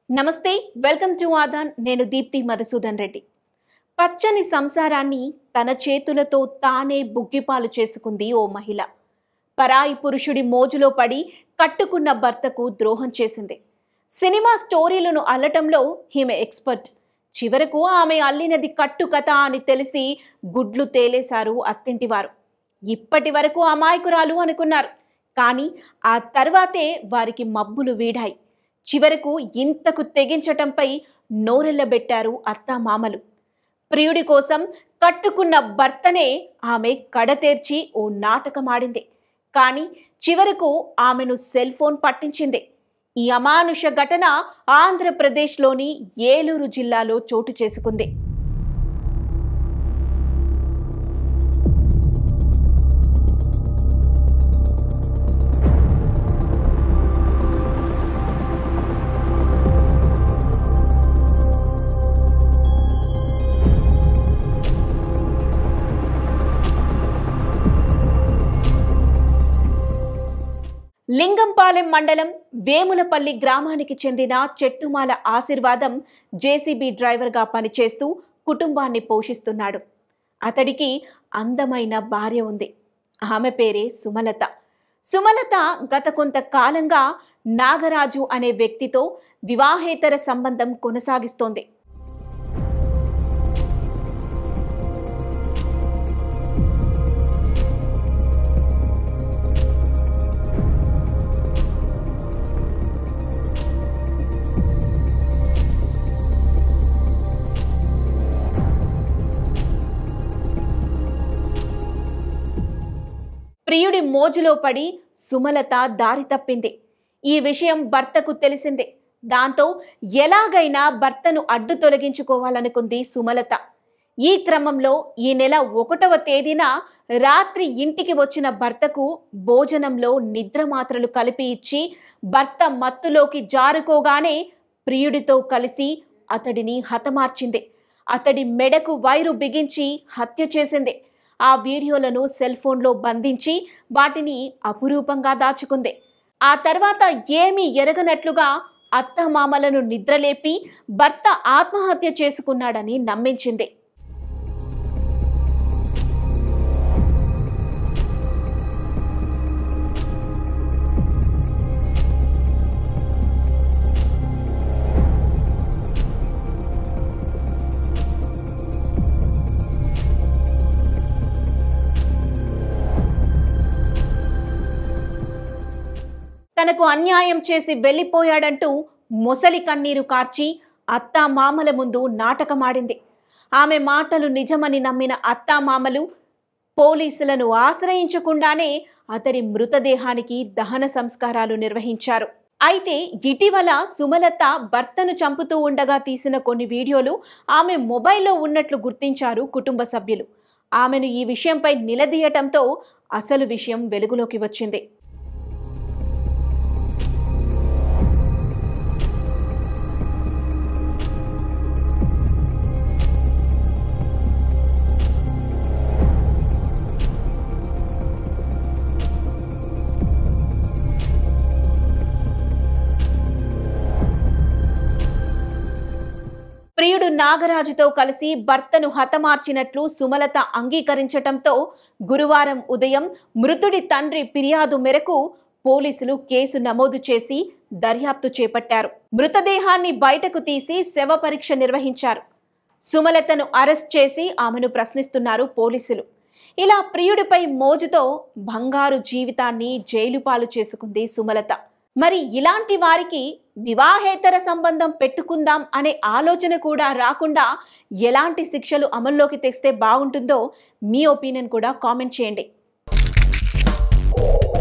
నమస్తే, welcome to Aadan. నేను దీప్తి మధుసూదన్ రెడ్డి. పచ్చని సంసారాన్ని తన చేతులతో తానే బుగ్గిపాలు చేసుకుంది ఓ మహిళ. పరాయి పురుషుడి మోజులో పడి కట్టుకున్న భర్తకు ద్రోహం చేసింది. సినిమా స్టోరీలను అల్లటంలో ఈమె ఎక్స్పర్ట్. చివరకు ఆమె అల్లినది కట్టుకథ అని తెలిసి గుడ్లు తేలేశారు అత్తింటివారు. ఇప్పటి వరకు అమాయకురాలు అనుకున్నారు, కానీ ఆ తర్వాతే వారికి మబ్బులు వీడాయి. చివరకు ఇంతకు తెగించటంపై నోరెళ్లబెట్టారు అత్తామామలు. ప్రియుడి కోసం కట్టుకున్న భర్తనే ఆమె కడతేర్చి ఓ నాటకమాడింది. కానీ చివరకు ఆమెను సెల్ ఫోన్ పట్టించింది. ఈ అమానుష ఘటన ఆంధ్రప్రదేశ్లోని ఏలూరు జిల్లాలో చోటు చేసుకుంది. లింగంపాలెం మండలం వేములపల్లి గ్రామానికి చెందిన చెట్టుమాల ఆశీర్వాదం జేసీబీ డ్రైవర్గా పనిచేస్తూ కుటుంబాన్ని పోషిస్తున్నాడు. అతడికి అందమైన భార్య ఉంది. ఆమె పేరే సుమలత. సుమలత గత కొంతకాలంగా నాగరాజు అనే వ్యక్తితో వివాహేతర సంబంధం కొనసాగిస్తోంది. ప్రియుడి మోజులో పడి సుమలత దారి తప్పింది. ఈ విషయం భర్తకు తెలిసింది. దాంతో ఎలాగైనా భర్తను అడ్డు తొలగించుకోవాలనుకుంది సుమలత. ఈ క్రమంలో ఈ నెల 1వ తేదీన రాత్రి ఇంటికి వచ్చిన భర్తకు భోజనంలో నిద్ర మాత్రలు కలిపి ఇచ్చి భర్త మత్తులోకి జారుకోగానే ప్రియుడితో కలిసి అతడిని హతమార్చింది. అతడి మెడకు వైరు బిగించి హత్య చేసింది. ఆ వీడియోలను సెల్ ఫోన్లో బంధించి వాటిని అపురూపంగా దాచుకుంది. ఆ తర్వాత ఏమీ ఎరగనట్లుగా అత్తమామలను నిద్రలేపి భర్త ఆత్మహత్య చేసుకున్నాడని నమ్మించింది. తనకు అన్యాయం చేసి వెళ్లిపోయాడంటూ మొసలి కన్నీరు కార్చి అత్తామామల ముందు నాటకమాడింది. ఆమె మాటలు నిజమని నమ్మిన అత్తామామలు పోలీసులను ఆశ్రయించకుండానే అతడి మృతదేహానికి దహన సంస్కారాలు నిర్వహించారు. అయితే ఇటీవల సుమలత భర్తను చంపుతూ ఉండగా తీసిన కొన్ని వీడియోలు ఆమె మొబైల్లో ఉన్నట్లు గుర్తించారు కుటుంబ సభ్యులు. ఆమెను ఈ విషయంపై నిలదీయటంతో అసలు విషయం వెలుగులోకి వచ్చింది. ప్రియుడు నాగరాజుతో కలిసి భర్తను హతమార్చినట్లు సుమలత అంగీకరించటంతో గురువారం ఉదయం మృతుడి తండ్రి ఫిర్యాదు మేరకు పోలీసులు కేసు నమోదు చేసి దర్యాప్తు చేపట్టారు. మృతదేహాన్ని బయటకు తీసి శవ పరీక్ష నిర్వహించారు. సుమలతను అరెస్ట్ చేసి ఆమెను ప్రశ్నిస్తున్నారు పోలీసులు. ఇలా ప్రియుడిపై మోజుతో బంగారు జీవితాన్ని జైలు పాలు చేసుకుంది సుమలత. మరి ఇలాంటి వారికి వివాహేతర సంబంధం పెట్టుకుందాం అనే ఆలోచన కూడా రాకుండా ఎలాంటి శిక్షలు అమల్లోకి తెస్తే బాగుంటుందో మీ ఒపీనియన్ కూడా కామెంట్ చేయండి.